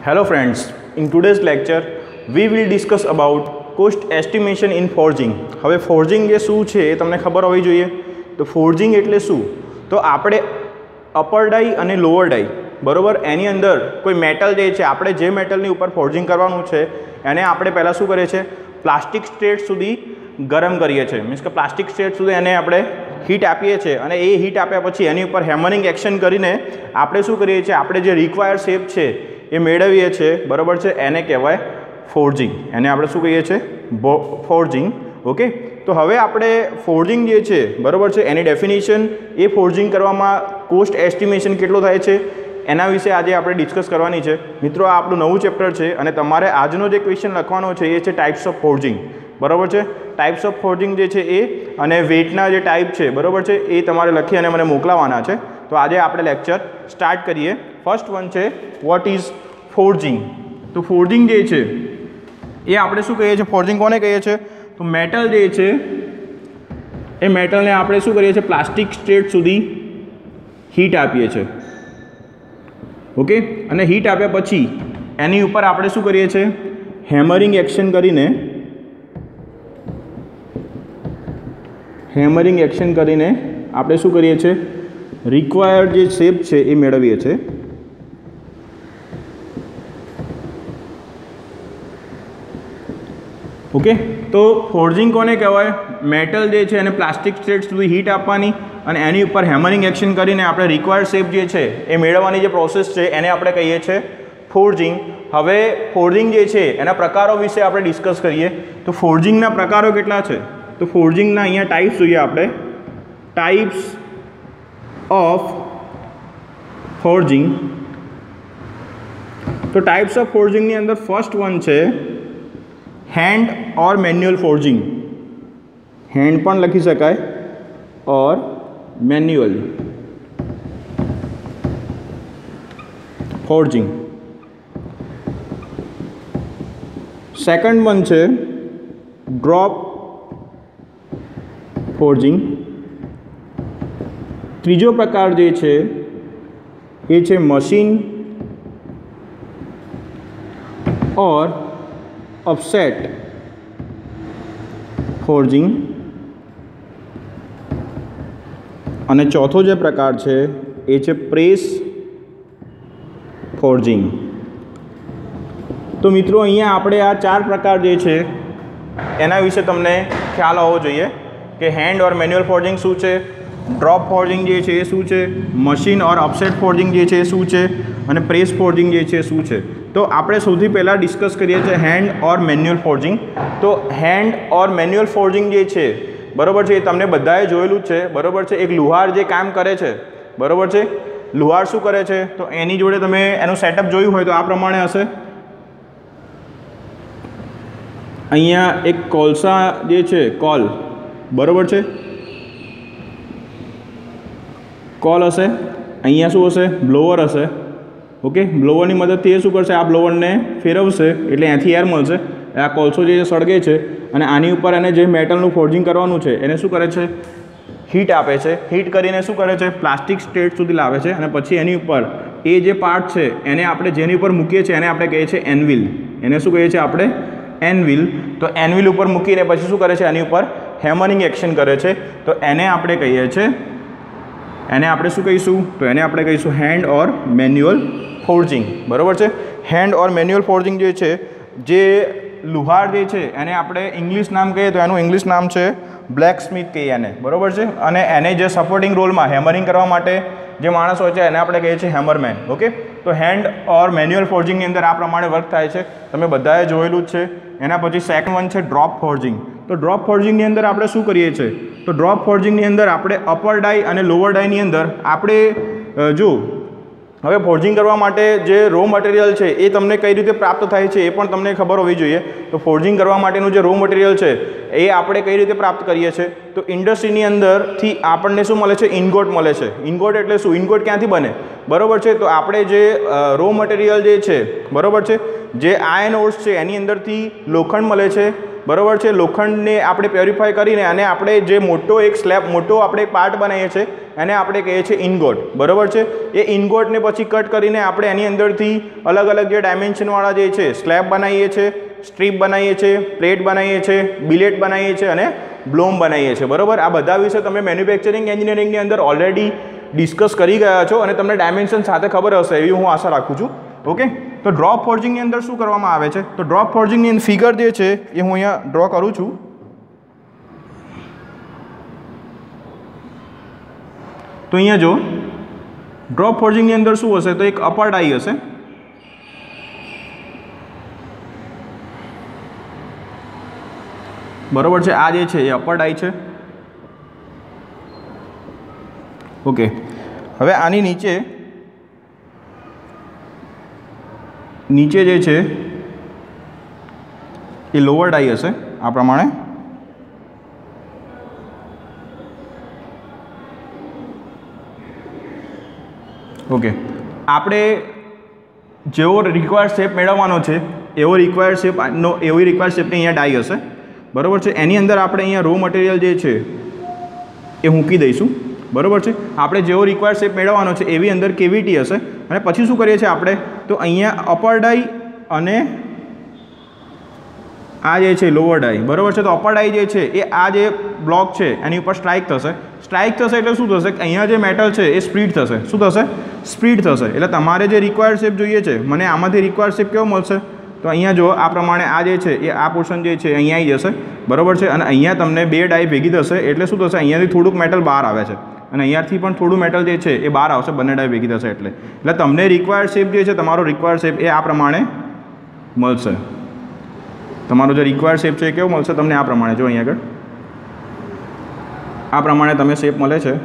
Hello friends, in today's lecture we will discuss about cost estimation in forging. હવે forging જે શું છે એ તમને ખબર હોવી જોઈએ. તો forging એટલે શું? તો આપણે અપર ડાઈ અને લોઅર ડાઈ બરોબર એની અંદર કોઈ મેટલ જે છે આપણે જે મેટલની ઉપર ફોર્જિંગ કરવાનું છે એને આપણે પહેલાં શું કરીએ છીએ પ્લાસ્ટિક સ્ટેટ સુધી ગરમ કરીએ છીએ. મીન્સ કે પ્લાસ્ટિક સ્ટેટ સુધી એને આપણે હીટ આપીએ છીએ અને એ હીટ આપ્યા પછી એની ઉપર હેમરિંગ એક્શન કરીને આપણે શું કરીએ છીએ આપણે જે રિક્વાયર્ડ શેપ છે એ મેળવીએ છીએ બરાબર છે. એને કહેવાય ફોર્જિંગ. એને આપણે શું કહીએ છીએ ફોર્જિંગ. ઓકે, તો હવે આપણે ફોર્જિંગ જે છે બરાબર છે એની ડેફિનેશન, એ ફોર્જિંગ કરવામાં કોસ્ટ એસ્ટિમેશન કેટલો થાય છે એના વિશે આજે આપણે ડિસ્કસ કરવાની છે. મિત્રો આ આપણું નવું ચેપ્ટર છે અને તમારે આજનો જે ક્વેશ્ચન લખવાનો છે એ છે ટાઈપ્સ ઓફ ફોર્જિંગ બરાબર છે. ટાઈપ્સ ઓફ ફોર્જિંગ જે છે એ અને વેટના જે ટાઈપ છે બરાબર છે એ તમારે લખી અને મને મોકલાવાના છે. તો આજે આપણે લેક્ચર સ્ટાર્ટ કરીએ. ફર્સ્ટ વન છે વોટ ઇઝ ફોર્જિંગ. તો ફોર્જિંગ જે છે એ આપણે શું કહીએ છીએ, ફોર્જિંગ કોને કહીએ છીએ? તો મેટલ જે છે એ મેટલને આપણે શું કરીએ છીએ પ્લાસ્ટિક સ્ટેટ સુધી હીટ આપીએ છીએ. ઓકે, અને હીટ આપ્યા પછી એની ઉપર આપણે શું કરીએ છીએ હેમરિંગ એક્શન કરીને આપણે શું કરીએ છીએ રિક્વાયર્ડ જે શેપ છે એ મેળવીએ છીએ. ઓકે, તો ફોર્જિંગ કોને કહેવાય? મેટલ જે છે એને પ્લાસ્ટિક સ્ટેટ સુધી હીટ આપવાની અને એની ઉપર હેમરિંગ એક્શન કરીને આપણે રિક્વાયર્ડ શેપ જે છે એ મેળવવાની જે પ્રોસેસ છે એને આપણે કહીએ છીએ ફોર્જિંગ. હવે ફોર્જિંગ જે છે એના પ્રકારો વિશે આપણે ડિસ્કસ કરીએ. તો ફોર્જિંગના પ્રકારો કેટલા છે? તો ફોર્જિંગના અહીંયા ટાઈપ્સ જોઈએ આપણે. Types of forging. તો ટાઈપ્સ ઓફ ફોર્જિંગની અંદર ફર્સ્ટ વન છે hand or manual forging. Hand પણ લખી શકાય or manual forging. Second one છે ડ્રોપ ફોર્જિંગ. ત્રીજો પ્રકાર જે છે એ છે મશીન ઓર ઓફસેટ ફોર્જિંગ. અને ચોથો જે પ્રકાર છે એ છે પ્રેસ ફોર્જિંગ. તો મિત્રો અહીંયા આપણે આ ચાર પ્રકાર જે છે એના વિશે તમને ખ્યાલ હોવો જોઈએ કે હેન્ડ ઓર મેન્યુઅલ ફોર્જિંગ શું છે, ડ્રોપ ફોર્જિંગ જે છે એ શું છે, મશીન ઓર ઓફસેટ ફોર્જિંગ જે છે એ શું છે અને પ્રેસ ફોર્જિંગ જે છે એ શું છે. તો આપણે સૌથી પહેલાં ડિસ્કસ કરીએ છીએ હેન્ડ ઓર મેન્યુઅલ ફોર્જિંગ. તો હેન્ડ ઓર મેન્યુઅલ ફોર્જિંગ જે છે બરાબર છે એ તમને બધાએ જોયેલું જ છે બરાબર છે. એક લુહાર જે કામ કરે છે બરાબર છે, લુહાર શું કરે છે તો એની જોડે તમે એનું સેટઅપ જોયું હોય તો આ પ્રમાણે હશે. અહીંયા એક કોલસા જે છે કોલ બરાબર છે, કોલ હશે. અહીંયા શું હશે બ્લોવર હશે. ઓકે, બ્લોવરની મદદથી એ શું કરશે આ બ્લોવરને ફેરવશે એટલે અહીંયાથી એર મળશે. આ કોલસો જે સળગે છે અને આની ઉપર એને જે મેટલનું ફોર્જિંગ કરવાનું છે એને શું કરે છે હીટ આપે છે. હીટ કરીને શું કરે છે પ્લાસ્ટિક સ્ટેટ સુધી લાવે છે અને પછી એની ઉપર એ જે પાર્ટ છે એને આપણે જેની ઉપર મૂકીએ છીએ એને આપણે કહીએ છીએ એનવિલ. એને શું કહીએ છીએ આપણે એનવિલ. તો એનવિલ ઉપર મૂકીને પછી શું કરે છે એની ઉપર હેમરિંગ એક્શન કરે છે. તો એને આપણે કહીએ છીએ એને આપણે શું કહીશું તો એને આપણે કહીશું હેન્ડ ઓર મેન્યુઅલ ફોર્જિંગ બરાબર છે. હેન્ડ ઓર મેન્યુઅલ ફોર્જિંગ જે છે જે લુહાર જે છે એને આપણે ઇંગ્લિશ નામ કહીએ તો એનું ઇંગ્લિશ નામ છે બ્લેક સ્મિથ કહીએ એને બરાબર છે. અને એને જે સપોર્ટિંગ રોલમાં હેમરિંગ કરવા માટે જે માણસ હોય છે એને આપણે કહીએ છીએ હેમરમેન. ઓકે, તો હેન્ડ ઓર મેન્યુઅલ ફોર્જિંગની અંદર આ પ્રમાણે વર્ક થાય છે, તમે બધાએ જોયેલું જ છે. એના પછી સેકન્ડ વન છે ડ્રોપ ફોર્જિંગ. તો ડ્રોપ ફોર્જિંગની અંદર આપણે શું કરીએ છીએ તો ડ્રોપ ફોર્જિંગની અંદર આપણે અપર ડાઈ અને લોઅર ડાઈની અંદર આપણે જો હવે ફોર્જિંગ કરવા માટે જે રો મટીરિયલ છે એ તમને કઈ રીતે પ્રાપ્ત થાય છે એ પણ તમને ખબર હોવી જોઈએ. તો ફોર્જિંગ કરવા માટેનું જે રો મટીરિયલ છે એ આપણે કઈ રીતે પ્રાપ્ત કરીએ છીએ તો ઇન્ડસ્ટ્રીની અંદરથી આપણને શું મળે છે ઇનગોટ મળે છે. ઇનગોટ એટલે શું? ઇનગોટ ક્યાંથી બને બરાબર છે. તો આપણે જે રો મટીરિયલ જે છે બરાબર છે જે આયર્ન ઓર્સ છે એની અંદરથી લોખંડ મળે છે બરાબર છે, લોખંડને આપણે પ્યોરિફાય કરીને અને આપણે જે મોટો એક સ્લેબ મોટો આપણે પાર્ટ બનાવીએ છીએ એને આપણે કહીએ છીએ ઇનગોટ, બરાબર છે। એ ઇનગોટને પછી કટ કરીને આપણે એની અંદરથી અલગ અલગ જે ડાયમેન્શનવાળા જે છે સ્લેબ બનાવીએ છીએ, સ્ટ્રીપ બનાવીએ છીએ, પ્લેટ બનાવીએ છીએ, બિલેટ બનાવીએ છીએ અને બ્લોમ બનાવીએ છીએ, બરાબર। આ બધા વિશે તમે મેન્યુફેક્ચરિંગ એન્જિનિયરિંગની અંદર ઓલરેડી ડિસ્કસ કરી ગયા છો અને તમને ડાયમેન્શન સાથે ખબર હશે એવી હું આશા રાખું છું, ઓકે। તો ડ્રોપ ફોર્જિંગની અંદર શું કરવામાં આવે છે, તો ડ્રોપ ફોર્જિંગની ફિગર જે છે એ હું અહીંયા ડ્રો કરું છું। તો અહીંયા જો ડ્રોપ ફોર્જિંગની અંદર શું હશે, તો એક અપર ડાઈ હશે, બરાબર છે। આ જે છે એ અપર ડાઈ છે, ઓકે। હવે આની નીચે જે છે એ લોઅર ડાઈ હશે આ પ્રમાણે, ઓકે। આપણે જેવો રિક્વાયર્ડ શેપ મેળવવાનો છે એવી રિક્વાયર્ડ શેપની અહીંયા ડાઈ હશે, બરાબર છે। એની અંદર આપણે અહીંયા રો મટીરિયલ જે છે એ મૂકી દઈશું, બરાબર છે। આપણે જેવો રિક્વાયર્ડ શેપ મેળવવાનો છે એવી અંદર કેવિટી હશે અને પછી શું કરીએ છીએ આપણે, તો અહીંયા અપર ડાઈ અને આ જે છે લોઅર ડાઈ, બરાબર છે। તો અપર ડાઈ જે છે એ આ જે બ્લોક છે એની ઉપર સ્ટ્રાઇક થશે એટલે શું થશે કે અહીંયા જે મેટલ છે એ સ્પ્લિટ થશે, શું થશે, સ્પ્લિટ થશે। એટલે તમારે જે રિક્વાયર્ડ શેપ જોઈએ છે, મને આમાંથી રિક્વાયર્ડ શેપ કેવો મળશે, તો અહીંયા જો આ પ્રમાણે આ જે છે એ આ પોર્શન જે છે અહીંયા આવી જશે, બરાબર છે। અને અહીંયા તમને બે ડાઈ ભેગી થશે એટલે શું થશે, અહીંયાથી થોડુંક મેટલ બહાર આવે છે અને અહીંયાથી પણ થોડું મેટલ જે છે એ બહાર આવશે, બંને ડાઈ ભેગી થશે એટલે તમને રિક્વાયર્ડ શેપ જે છે, તમારો રિક્વાયર્ડ શેપ એ આ પ્રમાણે મળશે। તમારો જે રિક્વાયર્ડ શેપ છે એ કેવો મળશે તમને, આ પ્રમાણે જો અહીંયા આગળ આ પ્રમાણે તમે શેપ મળે છે,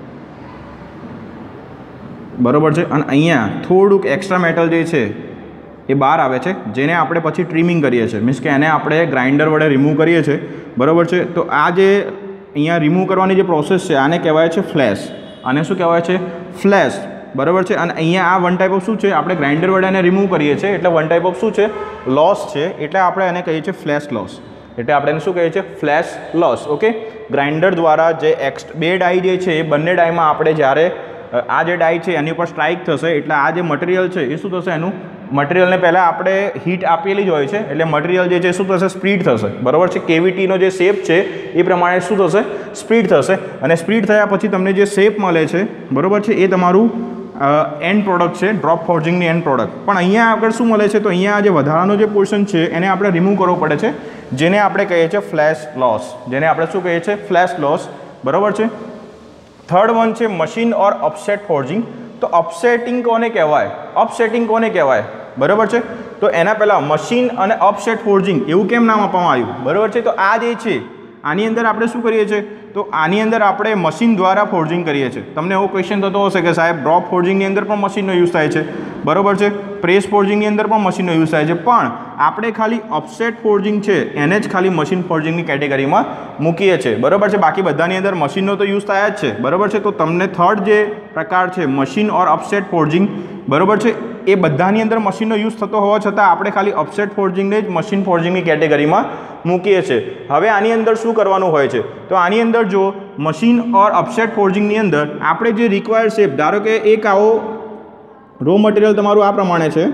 બરાબર છે। અને અહીંયા થોડુંક એક્સ્ટ્રા મેટલ જે છે એ બહાર આવે છે, જેને આપણે પછી ટ્રીમિંગ કરીએ છીએ, મીન્સ કે એને આપણે ગ્રાઇન્ડર વડે રિમૂવ કરીએ છીએ, બરાબર છે। તો આ જે અહીંયા રિમૂવ કરવાની જે પ્રોસેસ છે આને કહેવાય છે ફ્લેશ, આને શું કહેવાય છે, ફ્લેશ, બરાબર છે। અને અહીંયા આ વન ટાઈપ ઓફ શું છે, આપણે ગ્રાઇન્ડર વડે એને રિમૂવ કરીએ છીએ એટલે વન ટાઈપ ઓફ શું છે, લોસ છે, એટલે આપણે એને કહીએ છીએ ફ્લેશ લોસ, એટલે આપણે એને શું કહીએ છીએ, ફ્લેશ લોસ, ઓકે। ગ્રાઇન્ડર દ્વારા જે બે ડાઈ જે છે એ બંને ડાઈમાં આપણે જ્યારે આ જે ડાઈ છે એની ઉપર સ્ટ્રાઇક થશે એટલે આ જે મટીરિયલ છે એ શું થશે, એનું મટીરિયલને પહેલાં આપણે હીટ આપેલી જ હોય છે એટલે મટીરિયલ જે છે શું થશે, સ્પ્લિટ થશે, બરાબર છે। કેવિટીનો જે શેપ છે એ પ્રમાણે શું થશે, સ્પ્લિટ થશે અને સ્પ્લિટ થયા પછી તમને જે શેપ મળે છે, બરાબર છે, એ તમારું એન્ડ પ્રોડક્ટ છે, ડ્રોપ ફોર્જિંગની એન્ડ પ્રોડક્ટ। પણ અહીંયા આગળ શું મળે છે, તો અહીંયા જે વધારાનો જે પોર્શન છે એને આપણે રિમૂવ કરવો પડે છે, જેને આપણે કહીએ છીએ ફ્લેશ લોસ, જેને આપણે શું કહીએ છીએ, ફ્લેશ લોસ, બરાબર છે। થર્ડ વન છે મશીન ઓર ઓફસેટ ફોર્જિંગ। તો ઓફસેટિંગ કોને કહેવાય, ઓફસેટિંગ કોને કહેવાય, બરાબર છે। તો એના પહેલાં મશીન અને ઓફસેટ ફોર્જિંગ એવું કેમ નામ આપવામાં આવ્યું, બરાબર છે। તો આ જે છે આની અંદર આપણે શું કરીએ છીએ, તો આની અંદર આપણે મશીન દ્વારા ફોર્જિંગ કરીએ છીએ। તમને એવો ક્વેશ્ચન થતો હશે કે સાહેબ ડ્રોપ ફોર્જિંગની અંદર પણ મશીનનો યુઝ થાય છે, બરાબર છે, પ્રેસ ફોર્જિંગની અંદર પણ મશીનનો યુઝ થાય છે, પણ આપણે ખાલી ઓફસેટ ફોર્જિંગ છે એને જ ખાલી મશીન ફોર્જિંગની કેટેગરીમાં મૂકીએ છીએ, બરાબર છે। બાકી બધાની અંદર મશીનનો તો યુઝ થાય જ છે, બરાબર છે। તો તમને થર્ડ જે પ્રકાર છે મશીન ઓર ઓફસેટ ફોર્જિંગ, બરાબર છે, એ બધાની અંદર મશીનનો યુઝ થતો હોવા છતાં આપણે ખાલી ઓફસેટ ફોર્જિંગને જ મશીન ફોર્જિંગની કેટેગરીમાં મૂકીએ છીએ। હવે આની અંદર શું કરવાનું હોય છે, તો આની અંદર જો મશીન ઓર ઓફસેટ ફોર્જિંગની અંદર આપણે જે રિક્વાયર્ડ શેપ, ધારો કે એક આવો રો મટીરિયલ તમારું આ પ્રમાણે છે,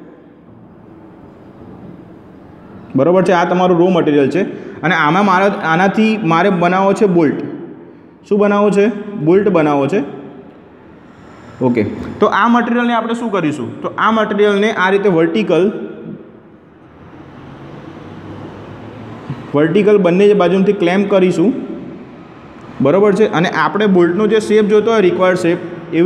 બરાબર છે, આ તમારું રો મટીરિયલ છે અને આમાં આનાથી મારે બનાવવો છે બોલ્ટ, શું બનાવવો છે, બોલ્ટ બનાવવો છે, ઓકે। તો આ મટીરિયલને આપણે શું કરીશું, તો આ મટીરિયલને આ રીતે વર્ટિકલ બંને બાજુથી ક્લેમ્પ કરીશું, બરાબર છે। અને આપણે બોલ્ટનો જે શેપ જોતો હોય રિક્વાયર્ડ શેપ,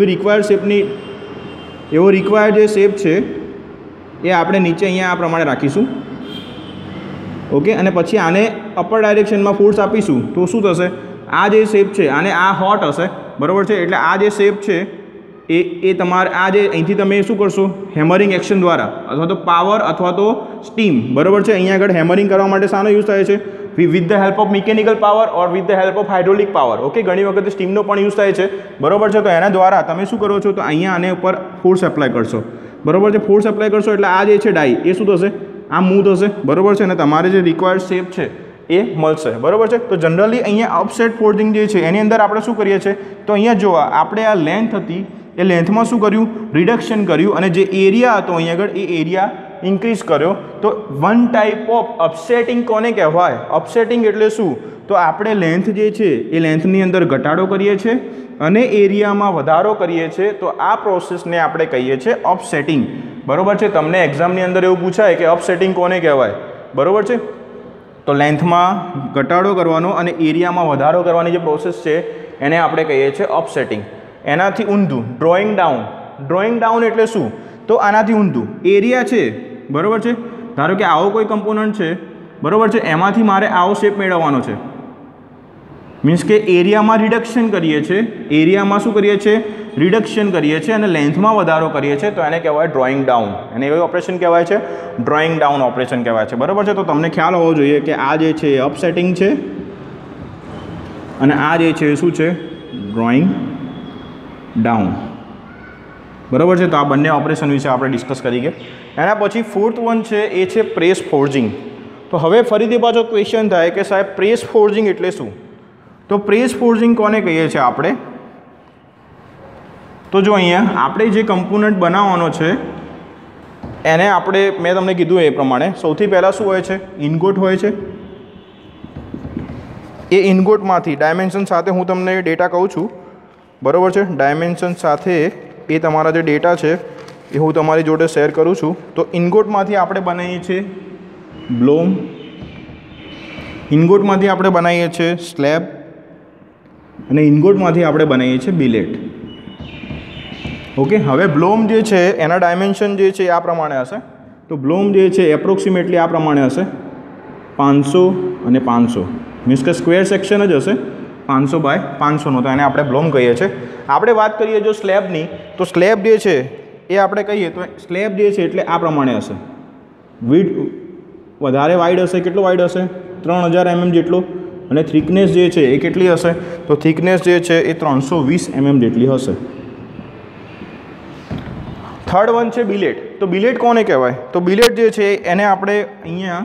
એવો રિક્વાયર્ડ જે શેપ છે એ આપણે નીચે અહીંયા આ પ્રમાણે રાખીશું, ઓકે। અને પછી આને અપર ડાયરેક્શનમાં ફોર્સ આપીશું તો શું થશે, આ જે શેપ છે આને આ હોટ હશે, બરાબર છે, એટલે આ જે શેપ છે એ તમારે આ જે અહીંથી તમે શું કરશો, હેમરિંગ એક્શન દ્વારા અથવા તો પાવર અથવા તો સ્ટીમ, બરાબર છે। અહીંયા આગળ હેમરિંગ કરવા માટે શાનો યુઝ થાય છે, with the help of mechanical power or with the help of hydraulic power, okay. ઘણી વખત સ્ટીમનો પણ યુઝ થાય છે, બરાબર છે। તો એના દ્વારા તમે શું કરો છો, તો અહીંયા આને ઉપર ફોર્સ એપ્લાય કરશો, બરાબર છે, ફોર્સ એપ્લાય કરશો એટલે આ જે છે ડાઈ એ શું થશે, આ મૂવ થશે, બરાબર છે, અને તમારે જે રિક્વાયર્ડ શેપ છે એ મળશે, બરાબર છે. તો જનરલી અહીંયા અપસેટ ફોલ્ડિંગ જે છે એની અંદર આપણે શું કરીએ છીએ, તો અહીંયા જો આપણે આ લેન્થ હતી એ લેન્થમાં શું કર્યું, રિડક્શન કર્યું, અને જે એરિયા હતો અહીંયા આગળ એ એરિયા ઇન્ક્રીઝ કર્યો. તો વન ટાઈપ ઓફ અપસેટિંગ કોને કહેવાય? અપસેટિંગ એટલે શું, તો આપણે લેન્થ જે છે એ લેન્થની અંદર ઘટાડો કરીએ છીએ અને એરિયામાં વધારો કરીએ છીએ. તો આ પ્રોસેસને આપણે કહીએ છીએ ઓફસેટિંગ, બરાબર છે. તમને એક્ઝામની અંદર એવું પૂછાય કે ઓફસેટિંગ કોને કહેવાય, બરાબર છે. તો લેન્થમાં ઘટાડો કરવાનો અને એરિયામાં વધારો કરવાની જે પ્રોસેસ છે એને આપણે કહીએ છીએ ઓફસેટિંગ. એનાથી ઊંધું ડ્રોઈંગ ડાઉન. ડ્રોઈંગ ડાઉન એટલે શું, તો આનાથી ઊંધું એરિયા છે, બરાબર છે. ધારો કે આવો કોઈ કમ્પોનન્ટ છે, બરાબર છે, એમાંથી મારે આવો શેપ મેળવવાનો છે, મીન્સ કે એરિયામાં રિડક્શન કરીએ છીએ, એરિયામાં શું કરીએ છીએ, રિડક્શન કરીએ છીએ અને લેન્થમાં વધારો કરીએ છીએ, તો એને કહેવાય ડ્રોઈંગ ડાઉન. એને એવું ઓપરેશન કહેવાય છે, ડ્રોઈંગ ડાઉન ઓપરેશન કહેવાય છે, બરાબર છે. તો તમને ખ્યાલ હોવો જોઈએ કે આ જે છે એ અપસેટિંગ છે અને આ જે છે એ શું છે, ડ્રોઈંગ ડાઉન, બરાબર છે. તો આ બંને ઓપરેશન વિશે આપણે ડિસ્કસ કરી ગયા. એના પછી ફોર્થ વન છે એ છે પ્રેસ ફોર્જિંગ. તો હવે ફરીથી પાછો ક્વેશ્ચન થાય કે સાહેબ પ્રેસ ફોર્જિંગ એટલે શું? તો પ્રેસ ફોર્જિંગ કોને કહીએ છીએ આપણે? તો જો અહીંયા આપણે જે કમ્પોનન્ટ બનાવવાનો છે એને આપણે, મેં તમને કીધું એ પ્રમાણે, સૌથી પહેલાં શું હોય છે, ઇનગોટ હોય છે. એ ઇનગોટમાંથી ડાયમેન્શન સાથે હું તમને ડેટા કહું છું, બરાબર છે. ડાયમેન્શન સાથે એ તમારા જે ડેટા છે એ હું તમારી જોડે શેર કરું છું. તો ઇનગોટમાંથી આપણે બનાવીએ છીએ બ્લોમ, ઇનગોટમાંથી આપણે બનાવીએ છીએ સ્લેબ અને ઇનગોટમાંથી આપણે બનાવીએ છીએ બિલેટ. ઓકે, હવે બ્લોમ જે છે એના ડાયમેન્શન જે છે આ પ્રમાણે હશે. તો બ્લોમ જે છે એપ્રોક્સિમેટલી આ પ્રમાણે હશે, 500 અને 500, મીન્સ કે સ્ક્વેર સેક્શન જ હશે 500 બાય 500નો. તો એને આપણે બ્લોમ કહીએ છીએ. આપણે વાત કરીએ જો સ્લેબની, તો સ્લેબ જે છે એ આપણે કહીએ તો સ્લેબ જે છે એટલે આ પ્રમાણે હશે. વિડ્થ વધારે વાઇડ હશે, કેટલો વાઇડ હશે, 3000 mm જેટલો, અને થિકનેસ જે છે એ કેટલી હશે, તો થિકનેસ જે છે એ 320 mm જેટલી હશે. થર્ડ વન છે બિલેટ. તો બિલેટ કોને કહેવાય? તો બિલેટ જે છે એને આપણે અહીંયા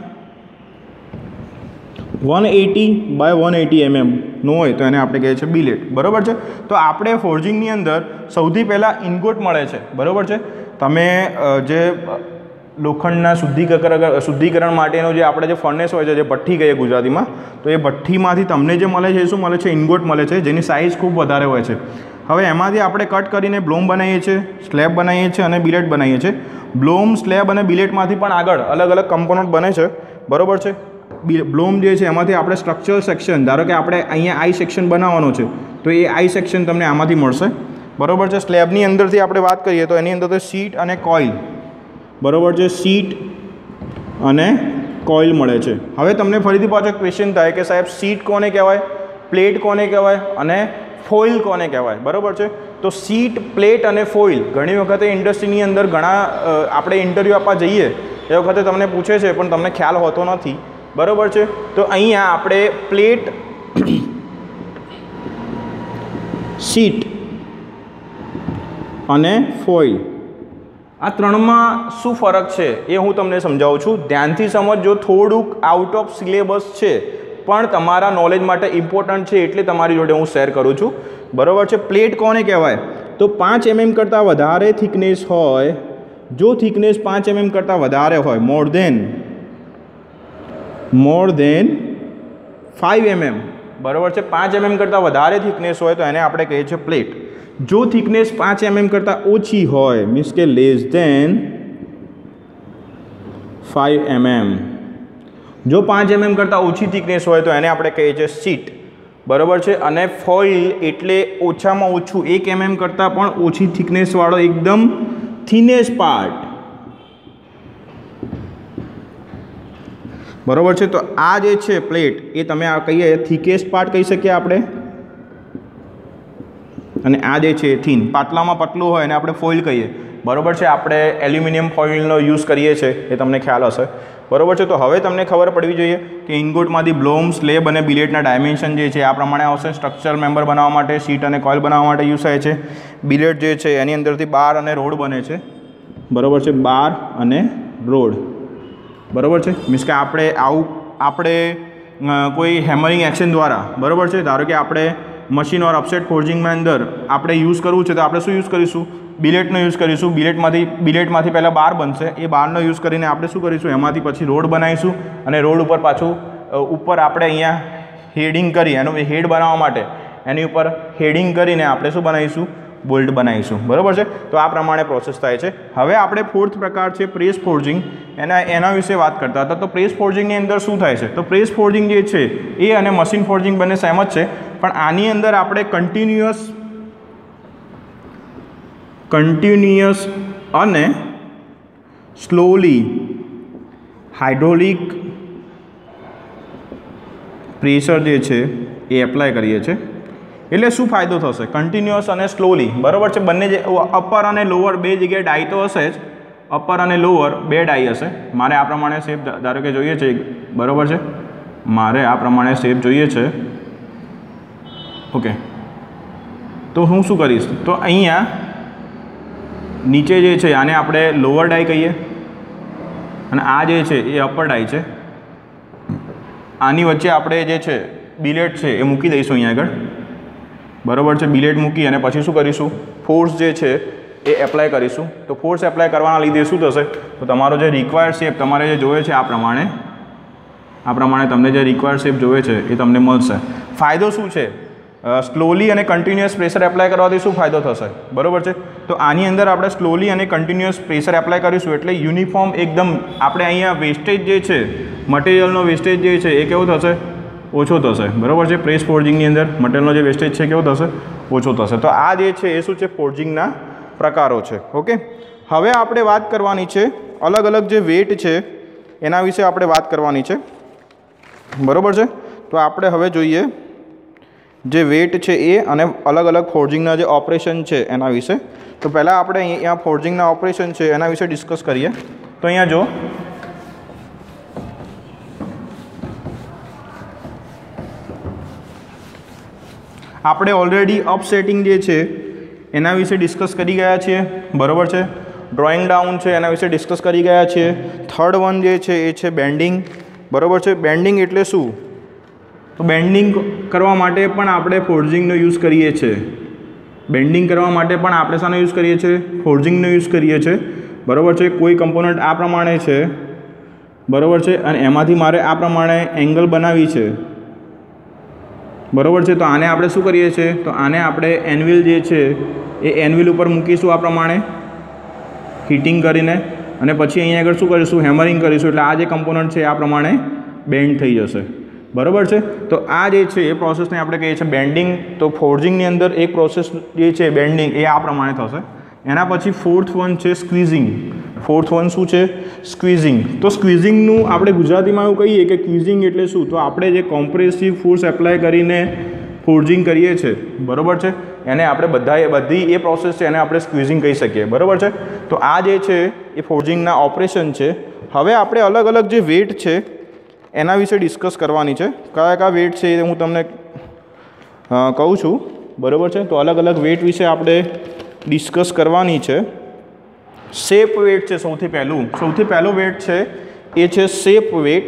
180 બાય 180 mm નો હોય તો એને આપણે કહીએ છીએ બિલેટ, બરાબર છે. તો આપણે ફોર્જિંગની અંદર સૌથી પહેલાં ઇનગોટ મળે છે, બરાબર છે. તમે જે લોખંડના શુદ્ધિકરણ માટેનો જે આપણે જે ફર્નેસ હોય છે, જે ભઠ્ઠી કહીએ ગુજરાતીમાં, તો એ ભઠ્ઠીમાંથી તમને જે મળે છે એ શું મળે છે, ઇનગોટ મળે છે, જેની સાઇઝ ખૂબ વધારે હોય છે. હવે એમાંથી આપણે કટ કરીને બ્લોમ બનાવીએ છીએ, સ્લેબ બનાવીએ છીએ અને બિલેટ બનાવીએ છીએ. બ્લોમ, સ્લેબ અને બિલેટમાંથી પણ આગળ અલગ અલગ કમ્પોનન્ટ બને છે, બરાબર છે. બ્લોમ જે છે એમાંથી આપણે સ્ટ્રક્ચરલ સેક્શન, ધારો કે આપણે અહીંયા આઈ સેક્શન બનાવવાનો છે તો એ આઈ સેક્શન તમને આમાંથી મળશે, બરાબર છે. સ્લેબની અંદરથી આપણે વાત કરીએ તો એની અંદર તો શીટ અને કોઇલ, બરાબર છે, શીટ અને કોઇલ મળે છે. હવે તમને ફરીથી પાછો ક્વેશ્ચન થાય કે સાહેબ શીટ કોને કહેવાય, પ્લેટ કોને કહેવાય અને ફોઇલ કોને કહેવાય, બરાબર છે. તો શીટ, પ્લેટ અને ફોઇલ ઘણી વખતે ઇન્ડસ્ટ્રીની અંદર ઘણા આપણે ઇન્ટરવ્યૂ આપવા જઈએ એ વખતે તમને પૂછે છે પણ તમને ખ્યાલ હોતો નથી, બરાબર છે. તો અહીંયા આપણે પ્લેટ, શીટ અને ફોઇલ આ ત્રણમાં શું ફરક છે એ હું તમને સમજાવું છું. ધ્યાનથી સમજજો, થોડુંક આઉટ ઓફ સિલેબસ છે પણ તમારા નોલેજ માટે ઇમ્પોર્ટન્ટ છે એટલે તમારી જોડે હું શેર કરું છું, બરાબર છે. પ્લેટ કોને કહેવાય? તો 5 mm કરતાં વધારે થિકનેસ હોય, જો થિકનેસ 5 mm કરતાં વધારે હોય, મોર દેન 5 mm, બરાબર છે, 5 mm કરતાં વધારે થિકનેસ હોય તો એને આપણે કહીએ છીએ પ્લેટ. જો થિકનેસ 5 mm કરતાં ઓછી હોય, મીન્સ કે લેસ ધેન 5 mm, જો 5 mm કરતાં ઓછી થિકનેસ હોય તો એને આપણે કહીએ છીએ શીટ, બરાબર છે. અને ફોઇલ એટલે ઓછામાં ઓછું 1 mm કરતાં પણ ઓછી થિકનેસવાળો એકદમ થિનેસ્ટ પાર્ટ, બરાબર છે. તો આ જે છે પ્લેટ એ તમે આ કહીએ થિકેસ્ટ પાર્ટ કહી શકીએ આપણે, અને આ જે છે થીન, પાટલામાં પતલું હોય એને આપણે ફોઇલ કહીએ, બરાબર છે. આપણે એલ્યુમિનિયમ ફોઇલનો યુઝ કરીએ છીએ એ તમને ખ્યાલ હશે, બરાબર છે. તો હવે તમને ખબર પડવી જોઈએ કે ઇનગોટમાંથી બ્લોમ, સ્લેબ અને બિલેટના ડાયમેન્શન જે છે આ પ્રમાણે આવશે. સ્ટ્રક્ચરલ મેમ્બર બનાવવા માટે, શીટ અને કોઇલ બનાવવા માટે યુઝ થાય છે. બિલેટ જે છે એની અંદરથી બાર અને રોડ બને છે, બરાબર છે, બાર અને રોડ. બરાબર છે. મીન્સ કે આપણે કોઈ હેમરિંગ એક્શન દ્વારા, બરાબર છે, ધારો કે આપણે મશીન ઓર ઓફસેટ ફોર્જિંગમાં અંદર આપણે યુઝ કરવું છે તો આપણે શું યુઝ કરીશું? બિલેટનો યુઝ કરીશું. બિલેટમાંથી પહેલાં બાર બનશે. એ બારનો યુઝ કરીને આપણે શું કરીશું? એમાંથી પછી રોડ બનાવીશું અને રોડ ઉપર પાછું ઉપર આપણે અહીંયા હેડિંગ કરી, એનું હેડ બનાવવા માટે એની ઉપર હેડિંગ કરીને આપણે શું બનાવીશું? બોલ્ટ બનાવીશું. બરાબર છે. તો આ પ્રમાણે પ્રોસેસ થાય છે. હવે આપણે ફોર્થ પ્રકાર છે પ્રેસ ફોર્જિંગ, એના વિશે વાત કરતા હતા. તો પ્રેસ ફોર્જિંગની અંદર શું થાય છે? તો પ્રેસ ફોર્જિંગ જે છે એ અને મશીન ફોર્જિંગ બંને સેમ જ છે, પણ આની અંદર આપણે કન્ટિન્યુઅસ અને સ્લોલી હાઇડ્રોલિક પ્રેશર જે છે એ એપ્લાય કરીએ છીએ. એટલે શું ફાયદો થશે? કન્ટિન્યુઅસ અને સ્લોલી, બરાબર છે. બંને જે અપર અને લોઅર બે જગ્યાએ ડાઈ તો હશે જ, અપર અને લોઅર બે ડાઈ હશે. મારે આ પ્રમાણે શેપ ધારો કે જોઈએ છે, બરાબર છે, મારે આ પ્રમાણે શેપ જોઈએ છે. ઓકે, તો હું શું કરીશ? તો અહીંયા નીચે જે છે આને આપણે લોઅર ડાઈ કહીએ અને આ જે છે એ અપર ડાઈ છે. આની વચ્ચે આપણે જે છે બિલેટ છે એ મૂકી દઈશું અહીંયા આગળ, બરાબર છે. બિલેટ મૂકી અને પછી શું કરીશું? ફોર્સ જે છે એ એપ્લાય કરીશું. તો ફોર્સ એપ્લાય કરવાના લીધે શું થશે? તો તમારો જે રિક્વાયર્ડ શેપ તમારે જે જોઈએ છે આ પ્રમાણે તમને જે રિક્વાયર્ડ શેપ જોઈએ છે એ તમને મળશે. ફાયદો શું છે? સ્લોલી અને કન્ટિન્યુઅસ પ્રેશર એપ્લાય કરવાથી શું ફાયદો થશે? બરાબર છે. તો આની અંદર આપણે સ્લોલી અને કન્ટિન્યુઅસ પ્રેશર એપ્લાય કરીશું એટલે યુનિફોર્મ એકદમ આપણે અહીંયા વેસ્ટેજ જે છે, મટીરિયલનો વેસ્ટેજ જે છે એ કેવો થશે? ઓછો થશે. બરાબર છે. પ્રેસ ફોર્જિંગની અંદર મટીરિયલનો જે વેસ્ટેજ છે કેવો થશે? ઓછો થશે. તો આ જે છે એ શું છે? ફોર્જિંગના પ્રકારો છે. ઓકે, હવે આપણે વાત કરવાની છે અલગ અલગ જે વેટ છે એના વિશે આપણે વાત કરવાની છે. બરાબર છે. તો આપણે હવે જોઈએ જે વેટ છે એ અને અલગ અલગ ફોર્જિંગના જે ઓપરેશન છે એના વિશે. તો પહેલાં આપણે અહીંયા ફોર્જિંગના ઓપરેશન છે એના વિશે ડિસ્કસ કરીએ. તો અહીંયા જો આપણે ઓલરેડી અપસેટિંગ જે છે એના વિશે ડિસ્કસ કરી ગયા છીએ, બરાબર છે. ડ્રોઈંગ ડાઉન છે એના વિશે ડિસ્કસ કરી ગયા છીએ. થર્ડ વન જે છે એ છે બેન્ડિંગ, બરાબર છે. બેન્ડિંગ એટલે શું? તો બેન્ડિંગ કરવા માટે પણ આપણે ફોર્જિંગનો યુઝ કરીએ છીએ. બેન્ડિંગ કરવા માટે પણ આપણે શાનો યુઝ કરીએ છીએ? ફોર્જિંગનો યુઝ કરીએ છીએ, બરાબર છે. કોઈ કમ્પોનન્ટ આ પ્રમાણે છે, બરાબર છે, અને એમાંથી મારે આ પ્રમાણે એંગલ બનાવી છે, બરાબર છે. તો આને આપણે શું કરીએ છીએ? તો આને આપણે એનવિલ જે છે એ એનવિલ ઉપર મૂકીશું આ પ્રમાણે હીટિંગ કરીને, અને પછી અહીંયા આગળ શું કરીશું? હેમરિંગ કરીશું. એટલે આ જે કમ્પોનન્ટ છે આ પ્રમાણે બેન્ડ થઈ જશે, બરાબર છે. તો આ જે છે એ પ્રોસેસને આપણે કહીએ છીએ બેન્ડિંગ. તો ફોર્જિંગની અંદર એક પ્રોસેસ જે છે બેન્ડિંગ એ આ પ્રમાણે થશે. એના પછી ફોર્થ વન છે સ્ક્વીઝિંગ. ફોર્થ વન શું છે? સ્ક્વીઝિંગ. તો સ્ક્વીઝિંગનું આપણે ગુજરાતીમાં એવું કહીએ કે ક્વીઝિંગ એટલે શું? તો આપણે જે કોમ્પ્રેસિવ ફોર્સ એપ્લાય કરીને ફોર્જિંગ કરીએ છીએ, બરાબર છે, એને આપણે બધી એ પ્રોસેસ છે એને આપણે સ્ક્વીઝિંગ કહી શકીએ, બરાબર છે. તો આ જે છે એ ફોર્જિંગના ઓપરેશન છે. હવે આપણે અલગ અલગ જે વેટ છે એના વિશે ડિસ્કસ કરવાની છે. કયા કયા વેટ છે એ હું તમને કહું છું, બરાબર છે. તો અલગ અલગ વેટ વિશે આપણે ડિસ્કસ કરવાની છે. શેપ વેટ છે સૌથી પહેલો વેટ છે એ છે શેપ વેટ.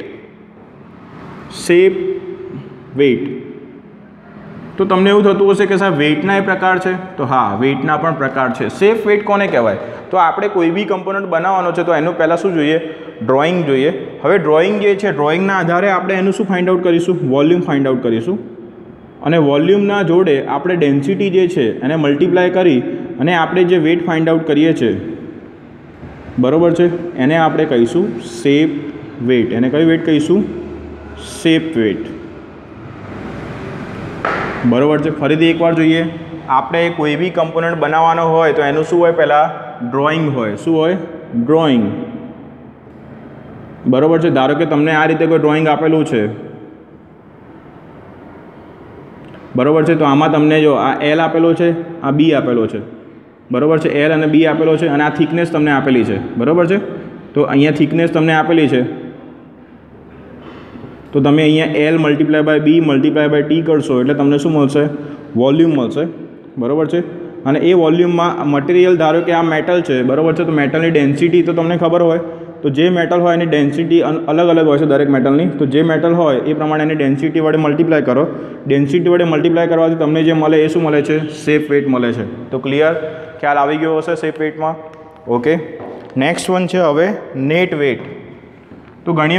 તો તમને એવું થતું હશે કે સાહેબ વેટના એ પ્રકાર છે? તો હા, વેટના પણ પ્રકાર છે. શેપ વેટ કોને કહેવાય? તો આપણે કોઈ બી કમ્પોનન્ટ બનાવવાનો છે તો એનું પહેલાં શું જોઈએ? ડ્રોઈંગ જોઈએ. હવે ડ્રોઈંગ જે છે, ડ્રોઈંગના આધારે આપણે એનું શું ફાઇન્ડ આઉટ કરીશું? વોલ્યુમ ફાઇન્ડ આઉટ કરીશું. અને વોલ્યુમના જોડે આપણે ડેન્સિટી જે છે એને મલ્ટીપ્લાય કરી અને આપણે જે વેટ ફાઇન્ડ આઉટ કરીએ છીએ, બરાબર છે, એને આપણે કહીશું શેપ વેટ. એને કયું વેટ કહીશું? શેપ વેટ, બરાબર છે. ફરીથી એકવાર જોઈએ. આપણે કોઈ બી કમ્પોનન્ટ બનાવવાનો હોય તો એનું શું હોય? પહેલાં ડ્રોઈંગ હોય. શું હોય? ડ્રોઈંગ, બરાબર છે. ધારો કે તમને આ રીતે કોઈ ડ્રોઈંગ આપેલું છે, બરાબર છે. તો આમાં તમને જો આ એલ આપેલો છે, આ બી આપેલો છે, બરાબર છે. એલ અને બી આપેલો છે અને આ થિકનેસ તમને આપેલી છે, બરાબર છે. તો અહીંયા થિકનેસ તમને આપેલી છે તો તમે અહીંયા L multiply by B multiply by T કરશો એટલે તમને શું મળશે? વોલ્યુમ મળશે, બરાબર છે. અને એ વોલ્યુમમાં મટીરિયલ ધારો કે આ મેટલ છે, બરાબર છે. તો મેટલની ડેન્સિટી તો તમને ખબર હોય, તો જે મેટલ હોય એની ડેન્સિટી અલગ અલગ હોય છે દરેક મેટલની, તો જે મેટલ હોય એ પ્રમાણે એની ડેન્સિટી વડે મલ્ટીપ્લાય કરો. ડેન્સિટી વડે મલ્ટીપ્લાય કરવાથી તમને જે મળે એ શું મળે છે? શેપ વેઇટ મળે છે. તો ક્લિયર, ખ્યાલ આવી ગયો હશે શેપ વેઇટમાં. ઓકે, નેક્સ્ટ વન છે હવે નેટ વેઇટ. તો ઘણી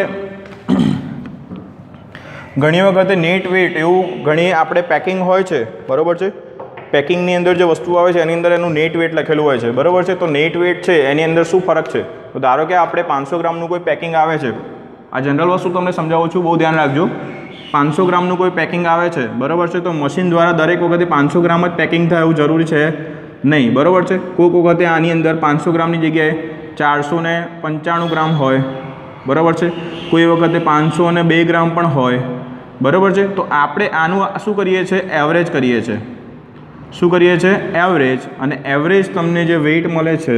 વખતે નેટ વેઇટ એવું ઘણી આપણે પેકિંગ હોય છે, બરાબર છે, પેકિંગની અંદર જે વસ્તુ આવે છે એની અંદર એનું નેટ વેઇટ લખેલું હોય છે, બરાબર છે. તો નેટ વેઇટ છે એની અંદર શું ફરક છે? તો ધારો કે આપણે 500 ગ્રામનું કોઈ પેકિંગ આવે છે, આ જનરલ વસ્તુ તમને સમજાવું છું, બહુ ધ્યાન રાખજો. 500 ગ્રામનું કોઈ પેકિંગ આવે છે, બરાબર છે, તો મશીન દ્વારા દરેક વખતે 500 ગ્રામ જ પેકિંગ થાય એવું જરૂરી છે નહીં, બરાબર છે. કોઈક વખતે આની અંદર 500 ગ્રામની જગ્યાએ 495 ગ્રામ હોય, બરાબર છે, કોઈ વખતે 502 ગ્રામ પણ હોય, બરાબર છે. તો આપણે આનું શું કરીએ છીએ? એવરેજ કરીએ છીએ. શું કરીએ છીએ? એવરેજ. અને એવરેજ તમને જે વેઇટ મળે છે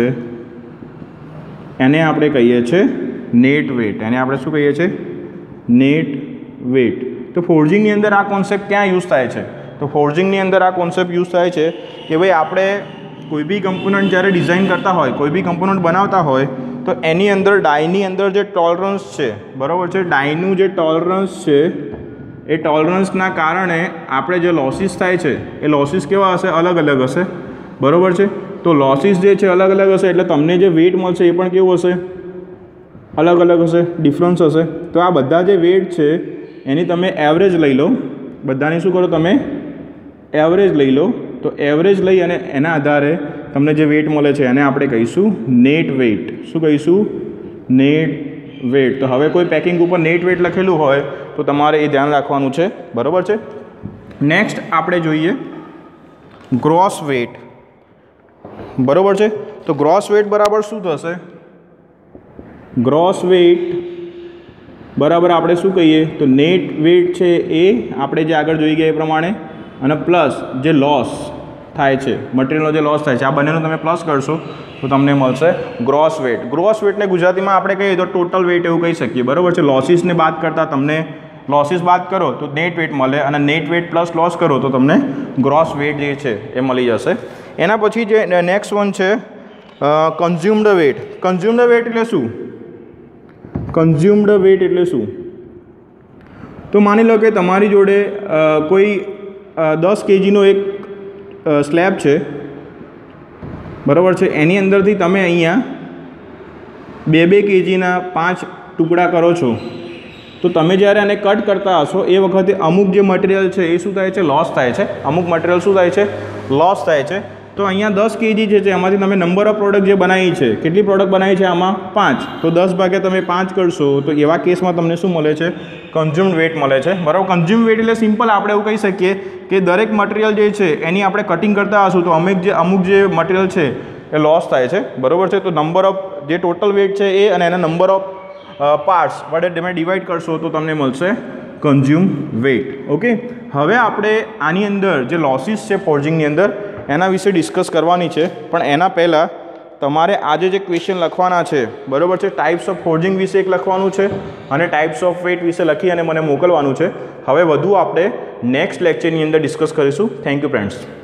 એને આપણે કહીએ છીએ નેટ વેઇટ. એને આપણે શું કહીએ છીએ? Net weight. તો ફોર્જિંગની અંદર આ કોન્સેપ્ટ ક્યાં યુઝ થાય છે? તો ફોર્જિંગની અંદર આ કોન્સેપ્ટ યુઝ થાય છે કે ભાઈ આપણે કોઈ બી કમ્પોનન્ટ જ્યારે ડિઝાઇન કરતા હોય, કોઈ બી કમ્પોનન્ટ બનાવતા હોય, તો એની અંદર ડાયની અંદર જે ટોલરન્સ છે, બરાબર છે, ડાયનું જે ટોલરન્સ છે એ ટોલરન્સના કારણે આપણે જે લોસીસ થાય છે એ લોસીસ કેવા હશે? અલગ અલગ હશે, બરાબર છે. તો લોસીસ જે છે અલગ અલગ હશે એટલે તમને જે વેઇટ મળશે એ પણ કેવું હશે? અલગ અલગ હશે, ડિફરન્સ હશે. તો આ બધા જે વેઇટ છે એની તમે એવરેજ લઈ લો, બધાની શું કરો તમે? એવરેજ લઈ લો. તો એવરેજ લઈ અને એના આધારે તમને જે વેઇટ મળે છે એને આપણે કહીશું નેટ વેઇટ. શું કહીશું? Net weight. તો હવે કોઈ પેકિંગ ઉપર નેટ વેઇટ લખેલું હોય તો તમારે એ ધ્યાન રાખવાનું છે, બરાબર છે. નેક્સ્ટ આપણે જોઈએ ગ્રોસ વેઇટ, બરાબર છે. તો ગ્રોસ વેઇટ બરાબર શું થશે? ગ્રોસ વેઇટ બરાબર આપણે શું કહીએ? તો નેટ વેઇટ છે એ આપણે જે આગળ જોઈ ગયા એ પ્રમાણે, અને પ્લસ જે લોસ થાય છે, મટીરિયલનો જે લોસ થાય છે, આ બંનેનું તમે પ્લસ કરશો તો તમને મળશે ગ્રોસ વેઇટ. ગ્રોસ વેઇટને ગુજરાતીમાં આપણે કહીએ તો ટોટલ વેઇટ એવું કહી શકીએ, બરાબર છે. લોસીસને બાદ કરતાં તમને લોસીસ બાદ કરો તો નેટ વેઇટ મળે, અને નેટ વેઇટ પ્લસ લોસ કરો તો તમને ગ્રોસ વેઇટ જે છે એ મળી જશે. એના પછી જે નેક્સ્ટ વન છે કન્ઝ્યુમ્ડ વેઇટ. કન્ઝ્યુમ્ડ વેઇટ એટલે શું? કન્ઝ્યુમ્ડ વેઇટ એટલે શું? તો માની લો કે તમારી જોડે કોઈ 10 kgનો એક સ્લેબ છે, બરાબર છે, એની અંદરથી તમે અહીંયા 2 kgના 5 ટુકડા કરો છો. તો તમે જ્યારે આને કટ કરતા હશો એ વખતે અમુક જે મટીરિયલ છે એ શું થાય છે? લોસ થાય છે. અમુક મટીરિયલ શું થાય છે? લોસ થાય છે. તો અહીંયા 10 kg જે છે એમાંથી તમે નંબર ઓફ પ્રોડક્ટ જે બનાવી છે, કેટલી પ્રોડક્ટ બનાવી છે? આમાં 5. તો 10 ભાગ્યા તમે 5 કરશો તો એવા કેસમાં તમને શું મળે છે? કન્ઝ્યુમ્ડ વેઇટ મળે છે, બરાબર. કન્ઝ્યુમ્ડ વેઇટ એટલે સિમ્પલ આપણે એવું કહી શકીએ કે દરેક મટીરિયલ જે છે એની આપણે કટિંગ કરતા હશું તો અમુક જે મટીરિયલ છે એ લોસ થાય છે, બરાબર છે. તો નંબર ઓફ જે ટોટલ વેઇટ છે એ અને એના નંબર ઓફ પાર્ટ્સ વડે તમે ડિવાઈડ કરશો તો તમને મળશે કન્ઝ્યુમ વેઇટ. ઓકે, હવે આપણે આની અંદર જે લોસીસ છે ફોર્જિંગની અંદર એના વિશે ડિસ્કસ કરવાની છે, પણ એના પહેલાં તમારે આજે જે ક્વેશ્ચન લખવાના છે, બરાબર છે, ટાઈપ્સ ઓફ ફોર્જિંગ વિશે એક લખવાનું છે અને ટાઈપ્સ ઓફ વેઇટ વિશે લખી અને મને મોકલવાનું છે. હવે વધુ આપણે નેક્સ્ટ લેક્ચરની અંદર ડિસ્કસ કરીશું. Thank you friends.